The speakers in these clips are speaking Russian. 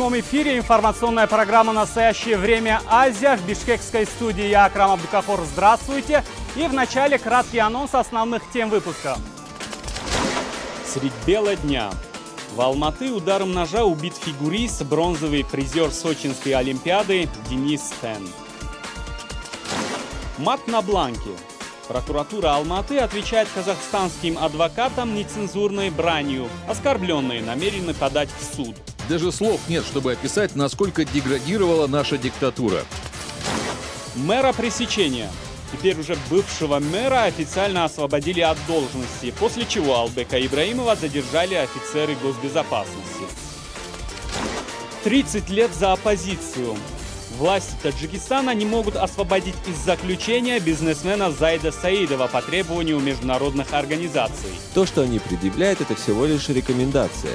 прямом эфире информационная программа «Настоящее время Азия». В бишкекской студии я, Акрам Абдукафор. Здравствуйте. И в начале краткий анонс основных тем выпуска. Средь бела дня. В Алматы ударом ножа убит фигурист, бронзовый призер Сочинской Олимпиады Денис Тен. Мат на бланке. Прокуратура Алматы отвечает казахстанским адвокатам нецензурной бранью. Оскорбленные намерены подать в суд. Даже слов нет, чтобы описать, насколько деградировала наша диктатура. Мэра пресечения. Теперь уже бывшего мэра официально освободили от должности, после чего Албека Ибраимова задержали офицеры госбезопасности. 30 лет за оппозицию. Власти Таджикистана не могут освободить из заключения бизнесмена Зайда Саидова по требованию международных организаций. То, что они предъявляют, это всего лишь рекомендация.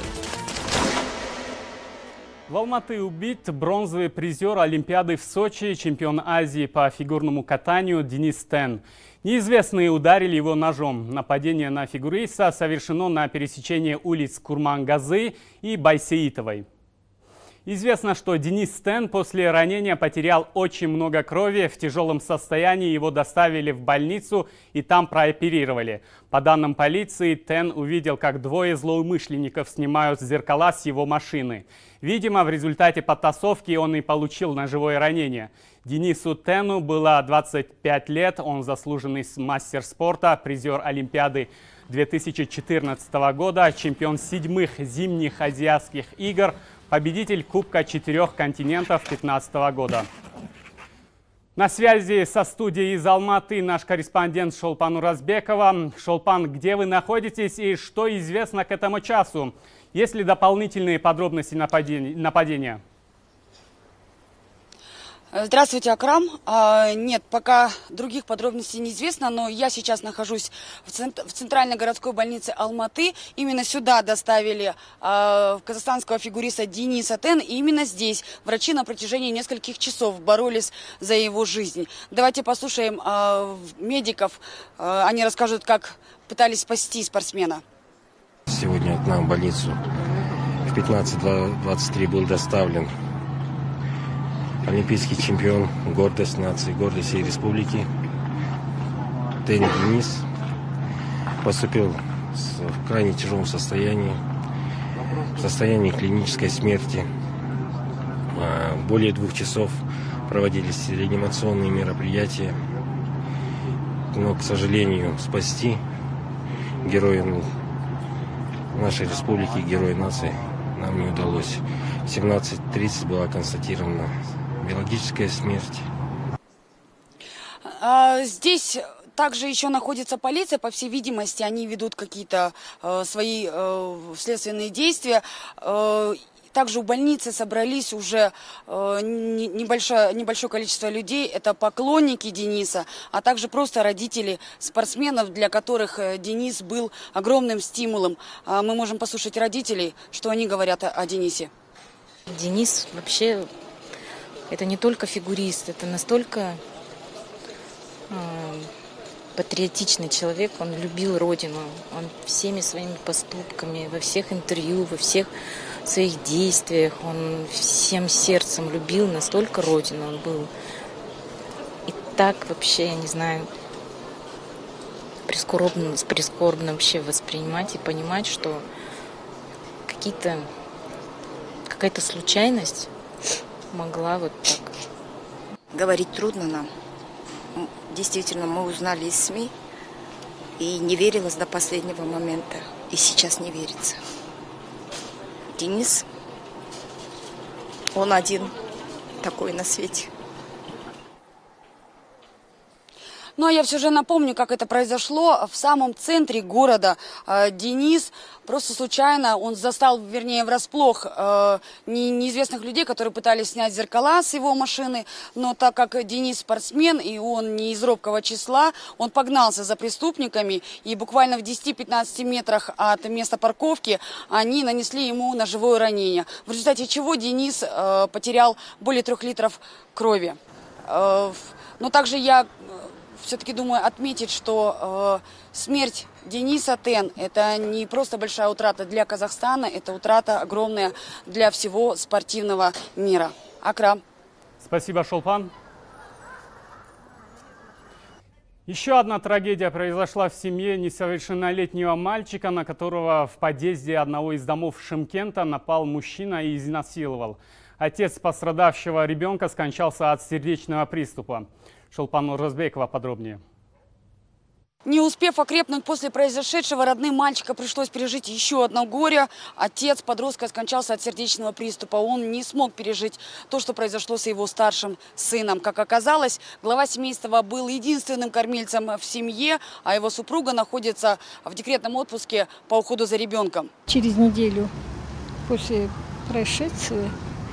В Алматы убит бронзовый призер Олимпиады в Сочи, чемпион Азии по фигурному катанию Денис Тен. Неизвестные ударили его ножом. Нападение на фигуриста совершено на пересечении улиц Курмангазы и Байсеитовой. Известно, что Денис Тен после ранения потерял очень много крови. В тяжелом состоянии его доставили в больницу и там прооперировали. По данным полиции, Тен увидел, как двое злоумышленников снимают зеркала с его машины. Видимо, в результате потасовки он и получил ножевое ранение. Денису Тену было 25 лет. Он заслуженный мастер спорта, призер Олимпиады 2014 года, чемпион 7 зимних азиатских игр, победитель Кубка 4 континентов 2015 года. На связи со студией из Алматы наш корреспондент Шолпан Уразбекова. Шолпан, где вы находитесь и что известно к этому часу? Есть ли дополнительные подробности нападения? Здравствуйте, Акрам. Нет, пока других подробностей неизвестно, но я сейчас нахожусь в центральной городской больнице Алматы. Именно сюда доставили казахстанского фигуриста Дениса Тен. И именно здесь врачи на протяжении нескольких часов боролись за его жизнь. Давайте послушаем медиков. Они расскажут, как пытались спасти спортсмена. Сегодня к нам в больницу в 15:23 был доставлен олимпийский чемпион, гордость нации, гордость всей республики Тен Денис. Поступил в крайне тяжелом состоянии, в состоянии клинической смерти. Более 2 часов проводились реанимационные мероприятия, но, к сожалению, спасти героя нашей республики, героя нации нам не удалось. В 17:30 была констатирована биологическая смерть. Здесь также еще находится полиция. По всей видимости, они ведут какие-то свои следственные действия. Также у больницы собрались уже небольшое количество людей. Это поклонники Дениса, а также просто родители спортсменов, для которых Денис был огромным стимулом. Мы можем послушать родителей, что они говорят о Денисе. Денис вообще это не только фигурист, это настолько патриотичный человек. Он любил родину, он всеми своими поступками, во всех интервью, во всех своих действиях, он всем сердцем любил настолько родину. Он был и так вообще, я не знаю, прискорбно вообще воспринимать и понимать, что какая-то случайность могла вот так. Говорить трудно нам. Действительно, мы узнали из СМИ и не верилось до последнего момента. И сейчас не верится. Денис, он один такой на свете. Ну, а я все же напомню, как это произошло. В самом центре города Денис просто случайно, он застал, вернее, врасплох неизвестных людей, которые пытались снять зеркала с его машины. Но так как Денис спортсмен, и он не из робкого числа, он погнался за преступниками. И буквально в 10-15 метрах от места парковки они нанесли ему ножевое ранение. В результате чего Денис потерял более 3 литров крови. Но также я все-таки думаю отметить, что смерть Дениса Тен – это не просто большая утрата для Казахстана, это утрата огромная для всего спортивного мира. Акрам. Спасибо, Шолпан. Еще одна трагедия произошла в семье несовершеннолетнего мальчика, на которого в подъезде одного из домов Шымкента напал мужчина и изнасиловал. Отец пострадавшего ребенка скончался от сердечного приступа. Шолпан Оразбекова подробнее. Не успев окрепнуть после произошедшего, родным мальчика пришлось пережить еще одно горе. Отец подростка скончался от сердечного приступа. Он не смог пережить то, что произошло с его старшим сыном. Как оказалось, глава семейства был единственным кормильцем в семье, а его супруга находится в декретном отпуске по уходу за ребенком. Через неделю после происшествия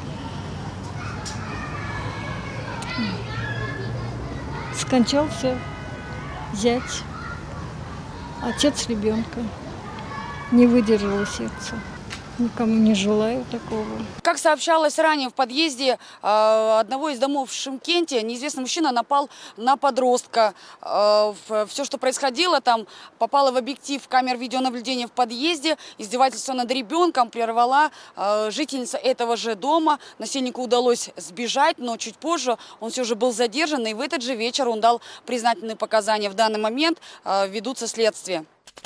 скончался зять. Отец ребенка. Не выдержало сердце. Никому не желаю такого. Как сообщалось ранее, в подъезде одного из домов в Шымкенте неизвестный мужчина напал на подростка. Все, что происходило там, попало в объектив камер видеонаблюдения в подъезде. Издевательство над ребенком прервала жительница этого же дома. Насильнику удалось сбежать, но чуть позже он все же был задержан. И в этот же вечер он дал признательные показания. В данный момент ведутся следствия.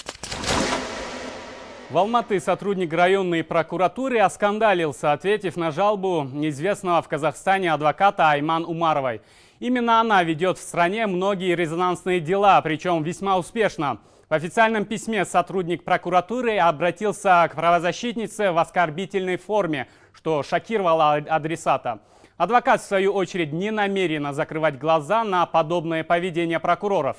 В Алматы сотрудник районной прокуратуры оскандалился, ответив на жалобу неизвестного в Казахстане адвоката Айман Умаровой. Именно она ведет в стране многие резонансные дела, причем весьма успешно. В официальном письме сотрудник прокуратуры обратился к правозащитнице в оскорбительной форме, что шокировало адресата. Адвокат, в свою очередь, не намерена закрывать глаза на подобное поведение прокуроров.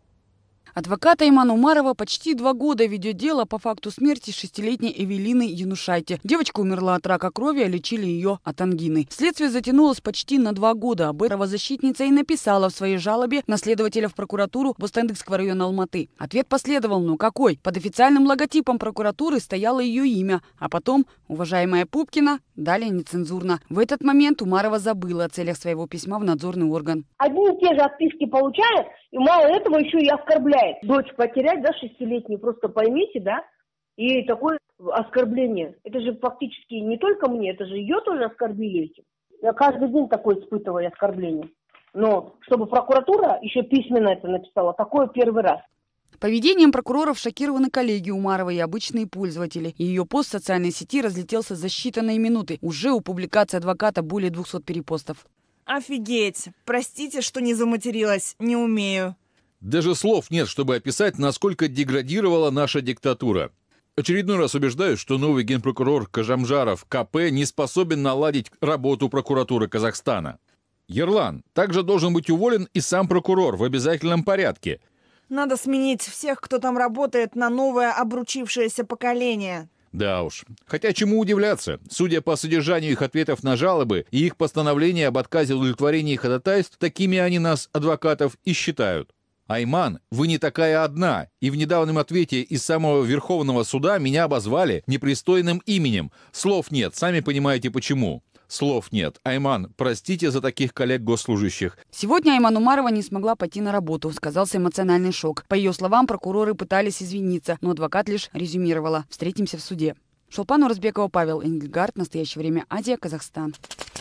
Адвокат Айман Умарова почти 2 года ведет дело по факту смерти 6-летней Эвелины Янушайте. Девочка умерла от рака крови, а лечили ее от ангины. Следствие затянулось почти на 2 года. Об этом правозащитница и написала в своей жалобе на следователя в прокуратуру Бостандыкского района Алматы. Ответ последовал, но какой? Под официальным логотипом прокуратуры стояло ее имя, а потом «Уважаемая Пупкина», далее нецензурно. В этот момент Умарова забыла о целях своего письма в надзорный орган. Одни и те же отписки получает, и мало этого еще и оскорбляет. Дочь потерять, да, 6-летнюю, просто поймите, да, и такое оскорбление. Это же фактически не только мне, это же ее тоже оскорбили этим. Я каждый день такое испытываю оскорбление. Но чтобы прокуратура еще письменно это написала, такое первый раз. Поведением прокуроров шокированы коллеги Умаровой и обычные пользователи. Ее пост в социальной сети разлетелся за считанные минуты. Уже у публикации адвоката более 200 перепостов. Офигеть! Простите, что не заматерилась, не умею. Даже слов нет, чтобы описать, насколько деградировала наша диктатура. Очередной раз убеждаюсь, что новый генпрокурор Кажамжаров КП не способен наладить работу прокуратуры Казахстана. Ерлан, также должен быть уволен и сам прокурор в обязательном порядке. Надо сменить всех, кто там работает, на новое обручившееся поколение. Да уж. Хотя чему удивляться? Судя по содержанию их ответов на жалобы и их постановления об отказе в удовлетворении ходатайств, такими они нас, адвокатов, и считают. Айман, вы не такая одна, и в недавнем ответе из самого Верховного суда меня обозвали непристойным именем. Слов нет, сами понимаете почему. Слов нет. Айман, простите за таких коллег-госслужащих. Сегодня Айман Умарова не смогла пойти на работу, сказался эмоциональный шок. По ее словам, прокуроры пытались извиниться, но адвокат лишь резюмировала: встретимся в суде. Шолпан Оразбекова, Павел Энгельгард. Настоящее время. Азия, Казахстан.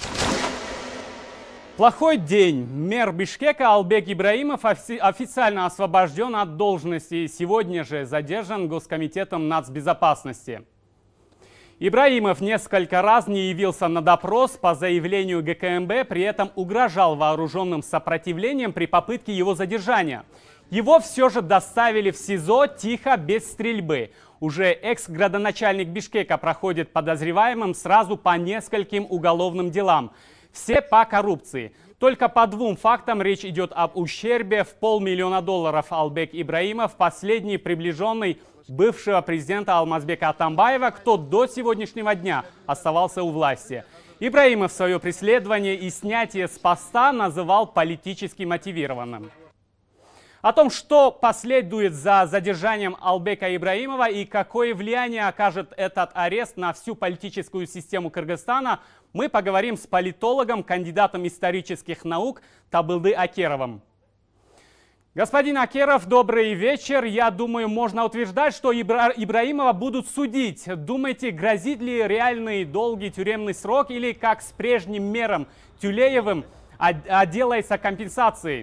Плохой день. Мэр Бишкека Албек Ибраимов официально освобожден от должности и сегодня же задержан Госкомитетом нацбезопасности. Ибраимов несколько раз не явился на допрос по заявлению ГКМБ, при этом угрожал вооруженным сопротивлением при попытке его задержания. Его все же доставили в СИЗО тихо, без стрельбы. Уже экс-градоначальник Бишкека проходит подозреваемым сразу по нескольким уголовным делам. Все по коррупции. Только по 2 фактам речь идет об ущербе в $500 000 Албек Ибраимов, последний приближенный бывшего президента Алмазбека Атамбаева, кто до сегодняшнего дня оставался у власти. Ибраимов свое преследование и снятие с поста называл политически мотивированным. О том, что последует за задержанием Албека Ибраимова и какое влияние окажет этот арест на всю политическую систему Кыргызстана, мы поговорим с политологом, кандидатом исторических наук Табылды Акеровым. Господин Акеров, добрый вечер. Я думаю, можно утверждать, что Ибраимова будут судить. Думаете, грозит ли реальный долгий тюремный срок или, как с прежним мэром Тюлеевым, отделается компенсацией?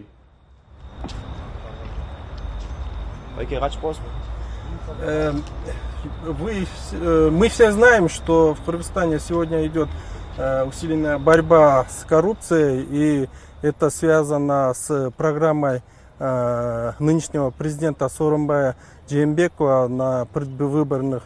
Мы все знаем, что в Кыргызстане сегодня идет усиленная борьба с коррупцией, и это связано с программой нынешнего президента Сооронбая Жээнбекова на предвыборных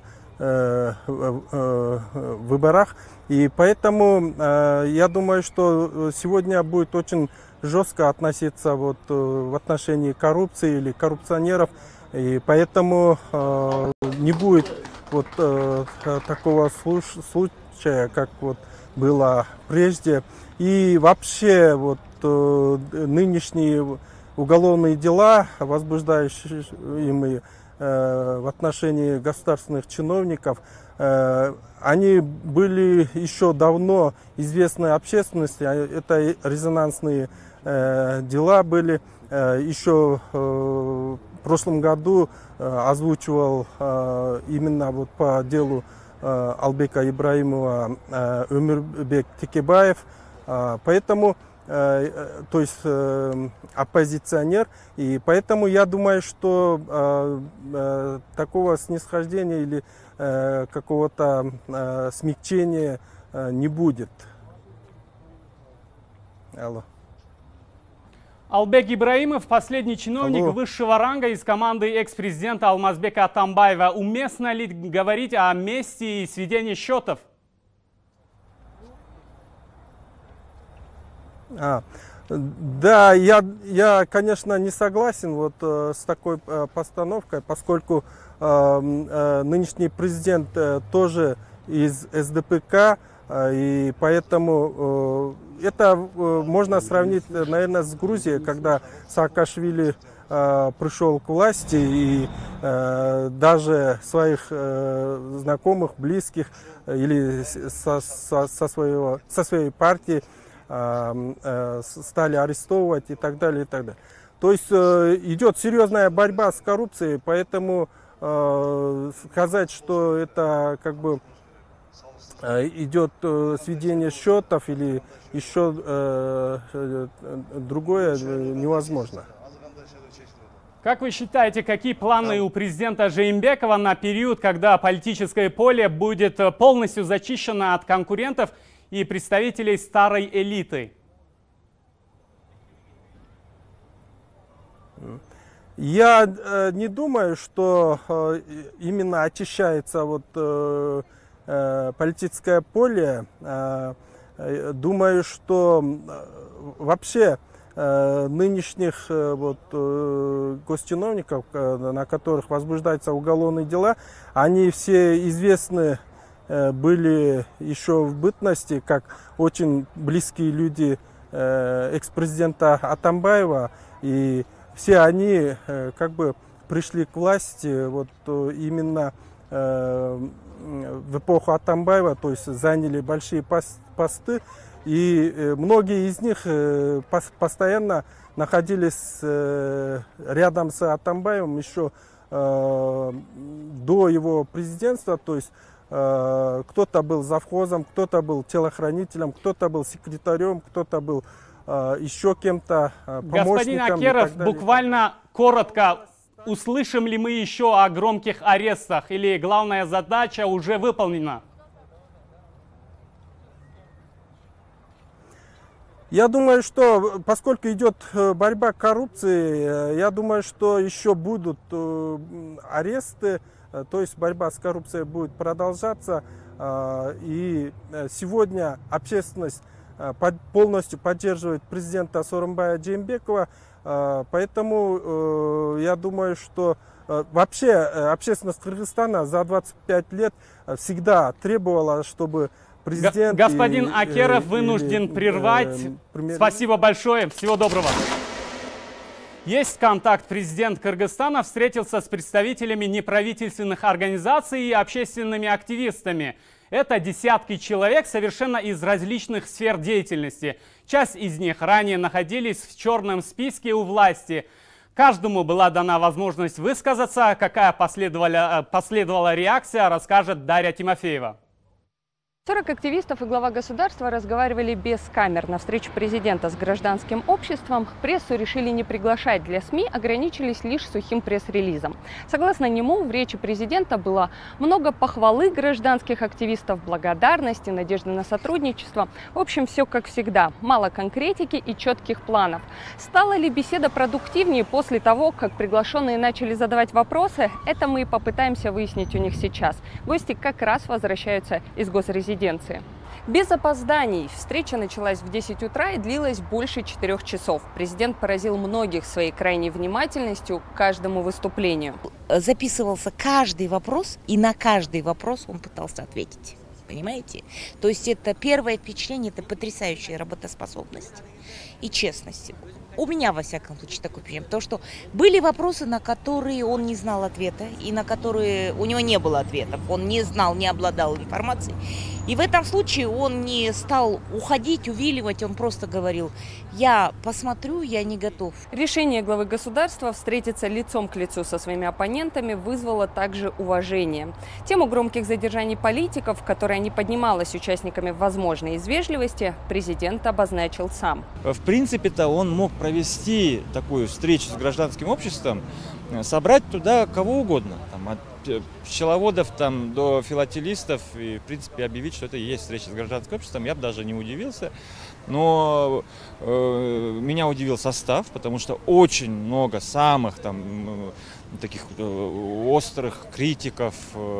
выборах. И поэтому я думаю, что сегодня будет очень жестко относиться в отношении коррупции или коррупционеров. И поэтому не будет такого случая, как было прежде. И вообще нынешние уголовные дела, возбуждаемые в отношении государственных чиновников, они были еще давно известны общественности. Это резонансные дела были. Еще в прошлом году озвучивал именно по делу Албека Ибраимова Өмурбек Текебаев. Поэтому, то есть оппозиционер, и поэтому я думаю, что такого снисхождения или какого-то смягчения не будет. Алло. Албек Ибраимов, последний чиновник высшего ранга из команды экс-президента Алмазбека Атамбаева. Уместно ли говорить о мести и сведении счетов? Да, я, конечно, не согласен с такой постановкой, поскольку нынешний президент тоже из СДПК, и поэтому это можно сравнить, наверное, с Грузией, когда Саакашвили пришел к власти и даже своих знакомых, близких или со своей партии стали арестовывать и так далее, и так далее. То есть идет серьезная борьба с коррупцией, поэтому сказать, что это идет сведение счетов или еще другое, невозможно. Как вы считаете, какие планы у президента Жээнбекова на период, когда политическое поле будет полностью зачищено от конкурентов и представителей старой элиты? Я не думаю, что именно очищается политическое поле. Думаю, что вообще нынешних госчиновников, на которых возбуждаются уголовные дела, они все известны были еще в бытности как очень близкие люди экс-президента Атамбаева, и все они пришли к власти именно в эпоху Атамбаева, то есть заняли большие посты, и многие из них постоянно находились рядом с Атамбаевым еще до его президентства, то есть кто-то был завхозом, кто-то был телохранителем, кто-то был секретарем, кто-то был еще кем-то, помощником. Господин Акеров, буквально коротко, услышим ли мы еще о громких арестах или главная задача уже выполнена? Я думаю, что поскольку идет борьба с коррупцией, я думаю, что еще будут аресты, то есть борьба с коррупцией будет продолжаться. И сегодня общественность полностью поддерживает президента Сооронбая Жээнбекова. Поэтому я думаю, что вообще общественность Кыргызстана за 25 лет всегда требовала, чтобы президент... Господин Акеров вынужден прервать. Спасибо большое. Всего доброго. Есть контакт. Президент Кыргызстана встретился с представителями неправительственных организаций и общественными активистами. Это десятки человек совершенно из различных сфер деятельности. Часть из них ранее находились в черном списке у власти. Каждому была дана возможность высказаться. Какая последовала реакция, расскажет Дарья Тимофеева. 40 активистов и глава государства разговаривали без камер. На встречу президента с гражданским обществом прессу решили не приглашать. Для СМИ ограничились лишь сухим пресс-релизом. Согласно нему, в речи президента было много похвалы гражданских активистов, благодарности, надежды на сотрудничество. В общем, все как всегда. Мало конкретики и четких планов. Стала ли беседа продуктивнее после того, как приглашенные начали задавать вопросы? Это мы и попытаемся выяснить у них сейчас. Гости как раз возвращаются из госрезиденции. Без опозданий. Встреча началась в 10 утра и длилась больше 4 часов. Президент поразил многих своей крайней внимательностью к каждому выступлению. Записывался каждый вопрос, и на каждый вопрос он пытался ответить. Понимаете? То есть это первое впечатление, это потрясающая работоспособность и честность. У меня, во всяком случае, такое впечатление. Потому что были вопросы, на которые он не знал ответа, и на которые у него не было ответов. Он не знал, не обладал информацией. И в этом случае он не стал уходить, увиливать, он просто говорил: я посмотрю, я не готов. Решение главы государства встретиться лицом к лицу со своими оппонентами вызвало также уважение. Тему громких задержаний политиков, которая не поднималась участниками возможной из вежливости, президент обозначил сам. В принципе-то он мог провести такую встречу с гражданским обществом, собрать туда кого угодно, от пчеловодов до филателистов, и в принципе объявить, что это и есть встреча с гражданским обществом. Я бы даже не удивился, но меня удивил состав, потому что очень много самых таких острых критиков,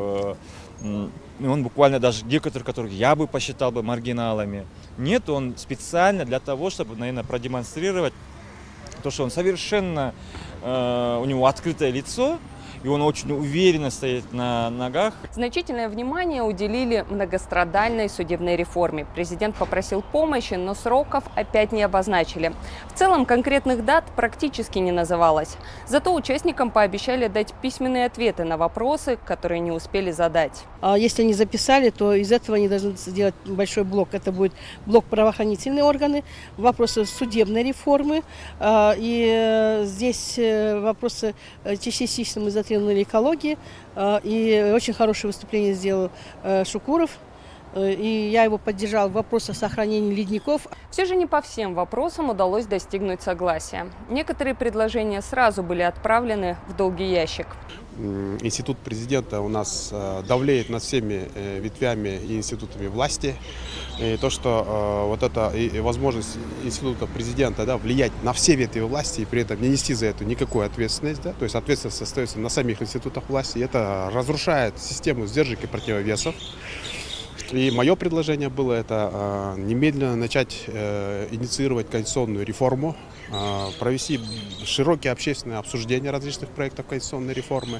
он буквально даже некоторых, которых я бы посчитал бы маргиналами. Нет, он специально для того, чтобы, наверное, продемонстрировать то, что он совершенно, у него открытое лицо, и он очень уверенно стоит на ногах. Значительное внимание уделили многострадальной судебной реформе. Президент попросил помощи, но сроков опять не обозначили. В целом конкретных дат практически не называлось. Зато участникам пообещали дать письменные ответы на вопросы, которые не успели задать. Если они записали, то из этого они должны сделать большой блок. Это будет блок правоохранительные органы, вопросы судебной реформы. И здесь вопросы частично мы затронули экологии, и очень хорошее выступление сделал Шукуров, и я его поддержал в вопросах сохранения ледников. Все же не по всем вопросам удалось достигнуть согласия. Некоторые предложения сразу были отправлены в долгий ящик. Институт президента у нас давлеет над всеми ветвями и институтами власти. И то, что вот эта возможность института президента влиять на все ветви власти и при этом не нести за это никакую ответственность, то есть ответственность остается на самих институтах власти, это разрушает систему сдержек и противовесов. И мое предложение было это немедленно начать инициировать конституционную реформу, провести широкие общественные обсуждения различных проектов конституционной реформы.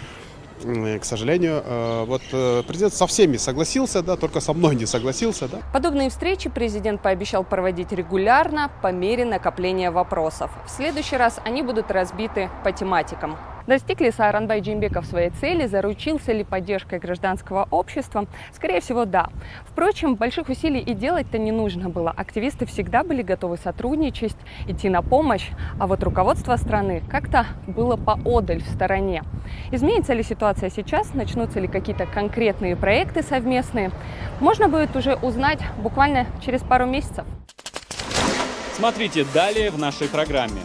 К сожалению, президент со всеми согласился, только со мной не согласился. Подобные встречи президент пообещал проводить регулярно по мере накопления вопросов. В следующий раз они будут разбиты по тематикам. Достиг ли Сооронбай Жээнбеков своей цели, заручился ли поддержкой гражданского общества? Скорее всего, да. Впрочем, больших усилий и делать-то не нужно было. Активисты всегда были готовы сотрудничать, идти на помощь, а вот руководство страны как-то было поодаль, в стороне. Изменится ли ситуация сейчас? Начнутся ли какие-то конкретные проекты совместные? Можно будет уже узнать буквально через пару месяцев. Смотрите далее в нашей программе.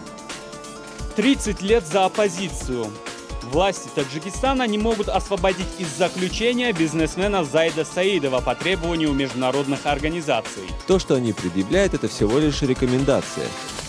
30 лет за оппозицию. Власти Таджикистана не могут освободить из заключения бизнесмена Зайда Саидова по требованию международных организаций. То, что они предъявляют, это всего лишь рекомендация.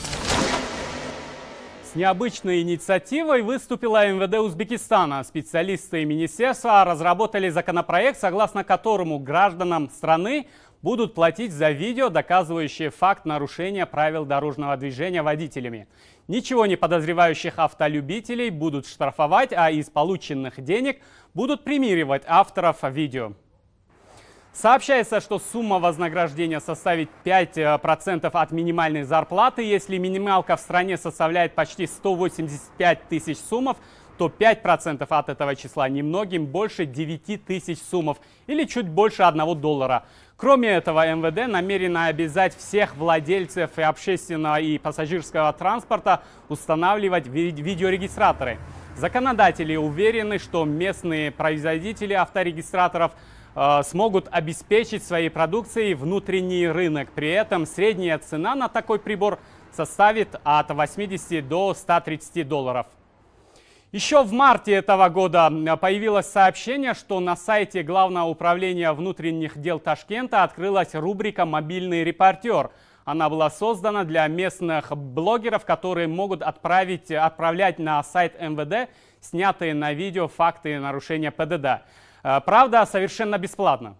С необычной инициативой выступила МВД Узбекистана. Специалисты и министерства разработали законопроект, согласно которому гражданам страны будут платить за видео, доказывающее факт нарушения правил дорожного движения водителями. Ничего не подозревающих автолюбителей будут штрафовать, а из полученных денег будут премировать авторов видео. Сообщается, что сумма вознаграждения составит 5% от минимальной зарплаты. Если минималка в стране составляет почти 185 тысяч сумов, то 5% от этого числа немногим больше 9 тысяч сумов или чуть больше $1. Кроме этого, МВД намерено обязать всех владельцев и общественного и пассажирского транспорта устанавливать видеорегистраторы. Законодатели уверены, что местные производители авторегистраторов смогут обеспечить своей продукцией внутренний рынок. При этом средняя цена на такой прибор составит от 80 до 130 долларов. Еще в марте этого года появилось сообщение, что на сайте Главного управления внутренних дел Ташкента открылась рубрика «Мобильный репортер». Она была создана для местных блогеров, которые могут отправлять на сайт МВД снятые на видео факты нарушения ПДД. Правда, совершенно бесплатно.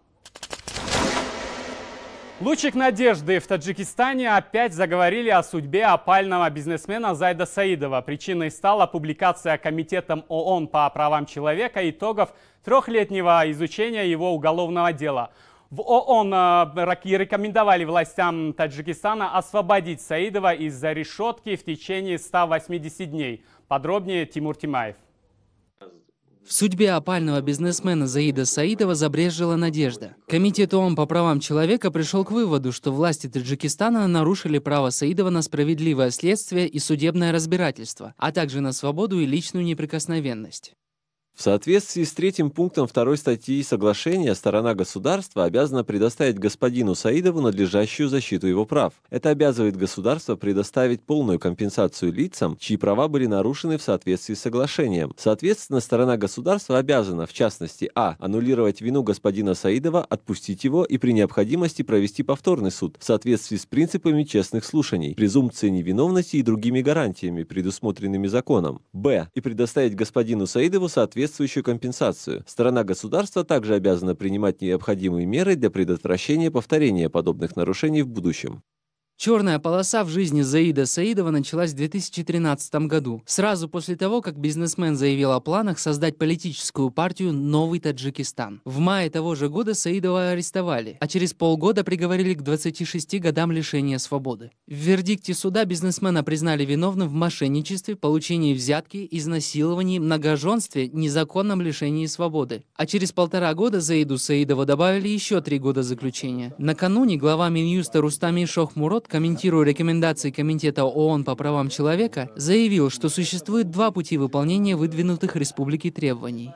Лучик надежды. В Таджикистане опять заговорили о судьбе опального бизнесмена Заида Саидова. Причиной стала публикация Комитетом ООН по правам человека итогов трехлетнего изучения его уголовного дела. В ООН рекомендовали властям Таджикистана освободить Саидова из-за решетки в течение 180 дней. Подробнее Тимур Тимаев. В судьбе опального бизнесмена Заида Саидова забрезжила надежда. Комитет ООН по правам человека пришел к выводу, что власти Таджикистана нарушили право Саидова на справедливое следствие и судебное разбирательство, а также на свободу и личную неприкосновенность. В соответствии с 3-м пунктом 2 статьи соглашения, сторона государства обязана предоставить господину Саидову надлежащую защиту его прав. Это обязывает государство предоставить полную компенсацию лицам, чьи права были нарушены в соответствии с соглашением. Соответственно, сторона государства обязана, в частности, аннулировать вину господина Саидова, отпустить его и при необходимости провести повторный суд в соответствии с принципами честных слушаний, презумпцией невиновности и другими гарантиями, предусмотренными законом. И предоставить господину Саидову соответствующую компенсацию. Сторона государства также обязана принимать необходимые меры для предотвращения повторения подобных нарушений в будущем. Черная полоса в жизни Заида Саидова началась в 2013 году, сразу после того, как бизнесмен заявил о планах создать политическую партию «Новый Таджикистан». В мае того же года Саидова арестовали, а через полгода приговорили к 26 годам лишения свободы. В вердикте суда бизнесмена признали виновным в мошенничестве, получении взятки, изнасиловании, многоженстве, незаконном лишении свободы. А через 1,5 года Заиду Саидову добавили еще 3 года заключения. Накануне глава Минюста Рустами Шохмурод, комментируя рекомендации Комитета ООН по правам человека, заявил, что существует 2 пути выполнения выдвинутых республикой требований.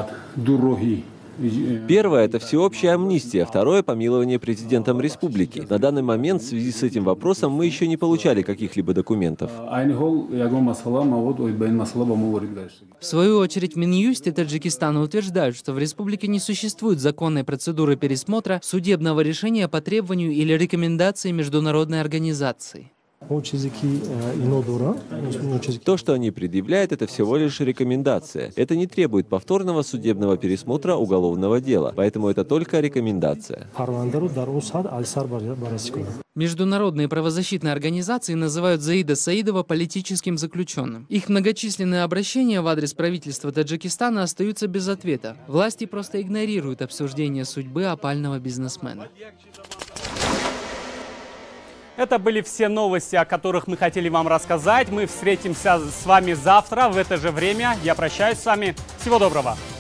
Первое – это всеобщая амнистия, второе – помилование президентом республики. На данный момент в связи с этим вопросом мы еще не получали каких-либо документов. В свою очередь, в Минюсте Таджикистана утверждают, что в республике не существует законной процедуры пересмотра судебного решения по требованию или рекомендации международной организации. То, что они предъявляют, это всего лишь рекомендация. Это не требует повторного судебного пересмотра уголовного дела, поэтому это только рекомендация. Международные правозащитные организации называют Заида Саидова политическим заключенным. Их многочисленные обращения в адрес правительства Таджикистана остаются без ответа. Власти просто игнорируют обсуждение судьбы опального бизнесмена. Это были все новости, о которых мы хотели вам рассказать. Мы встретимся с вами завтра в это же время. Я прощаюсь с вами. Всего доброго.